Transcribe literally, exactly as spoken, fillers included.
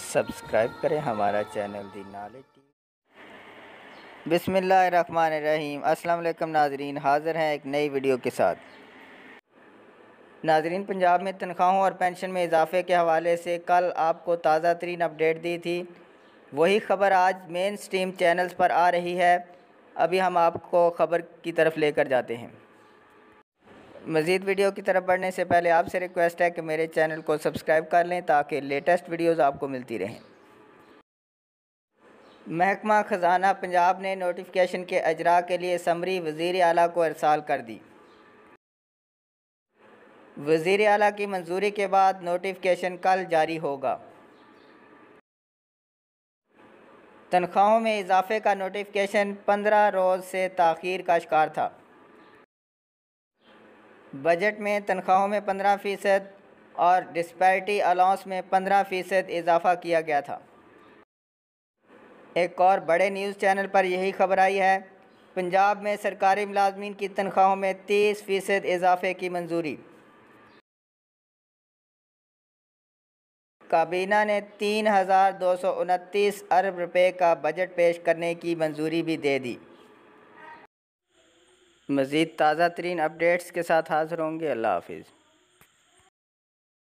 Subscribe करें हमारा channel दी knowledge TV. बिस्मिल्लाहिर्रहमानिर्रहीम। अस्सलाम वालेकुम नाजरीन, हाज़िर हैं एक नई वीडियो के साथ। नाजरीन, पंजाब में तनख्वाहों और पेंशन में इजाफे के हवाले से कल आपको ताज़ा तरीन अपडेट दी थी। वही ख़बर आज मेन स्ट्रीम चैनल्स पर आ रही है। अभी हम आपको ख़बर की तरफ लेकर जाते हैं। मज़ीद वीडियो की तरफ बढ़ने से पहले आपसे रिक्वेस्ट है कि मेरे चैनल को सब्सक्राइब कर लें ताकि लेटेस्ट वीडियोज़ आपको मिलती रहें। महकमा ख़जाना पंजाब ने नोटिफिकेशन के अजरा के लिए समरी वज़ीर आला को इरसाल कर दी। वज़ीर आला की मंजूरी के बाद नोटिफिकेशन कल जारी होगा। तनख्वाहों में इजाफे का नोटिफिकेशन पंद्रह रोज़ से ताख़ीर का शिकार था। बजट में तनख्वाहों में पंद्रह फ़ीसद और डिस्पैरिटी अलाउंस में पंद्रह फ़ीसद इजाफ़ा किया गया था। एक और बड़े न्यूज़ चैनल पर यही खबर आई है। पंजाब में सरकारी मुलाजमीन की तनख्वाहों में तीस फ़ीसद इजाफे की मंजूरी। काबीना ने तीन हज़ार दो सौ उनतीस अरब रुपये का बजट पेश करने की मंजूरी भी दे दी। मज़ीद ताज़ा तरीन अपडेट्स के साथ हाज़िर होंगे। अल्लाह हाफ़िज़।